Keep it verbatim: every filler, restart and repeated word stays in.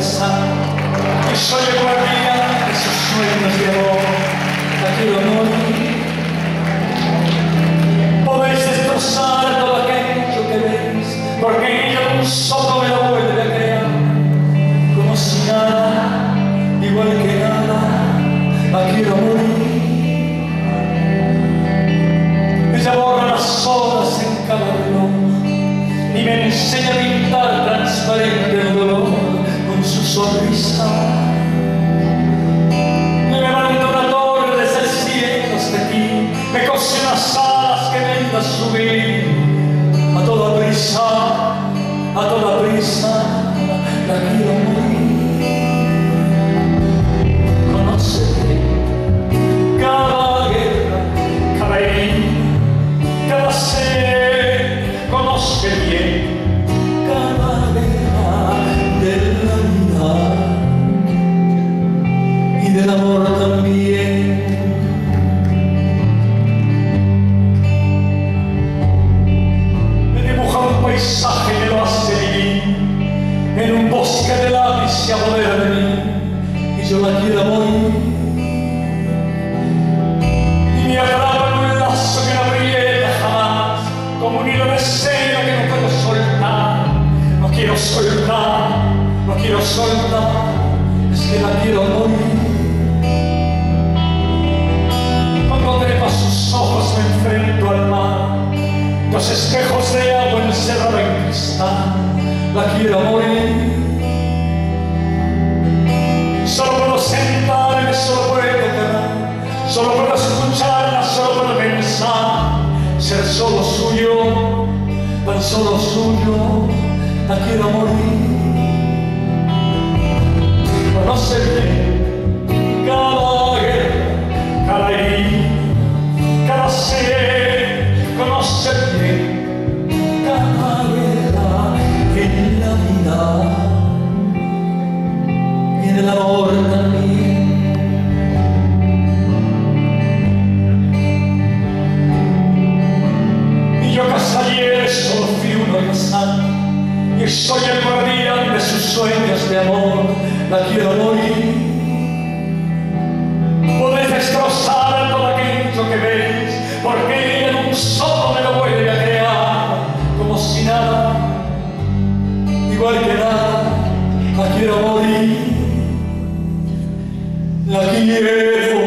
besar, y soy el guardián de sus sueños de amor. La quiero morir. Podéis destrozar todo aquello que veis, porque ella de un soplo me lo vuelve a crear, como si nada, igual que nada, la quiero morir. Ella borra las horas en cada reloj y me enseña a pintar transparente el dolor con su sonrisa. Me levanta una torre desde el cielo hasta aquí, me cose unas alas que me ayudan a subir. A toda prisa, a toda prisa, la quiero morir. Conoce cada guerra, cada herida, cada ser, conoce bien cada guerra de la vida y del amor también. Me dibuja un paisaje que lo hace vivir en un bosque de lápiz se apodera de mí y yo la quiero morir. Y me atrapa en un lazo que no aprieta jamás, como un hilo de seda que no puedo soltar. No quiero soltar, no quiero soltar, es que la quiero morir. Cuando trepa sus ojos me enfrento al mar, los espejos de agua encerrada en cristal, la quiero morir. Solo puedo sentarme, solo puedo quedar, solo puedo escucharla, solo puedo pensar, ser solo suyo, tan solo suyo, la quiero morir. Conoce bien cada guerra, cada herida, cada ser, conoce bien cada guerra en la vida y en el amor también. Y yo Casaller solo fui uno pasante, y soy el guardián de sus sueños de amor, la quiero morir. Podéis destrozar todo aquello que veis, porque ella en un soplo me lo vuelve a crear, como si nada, igual que nada, la quiero morir, la quiero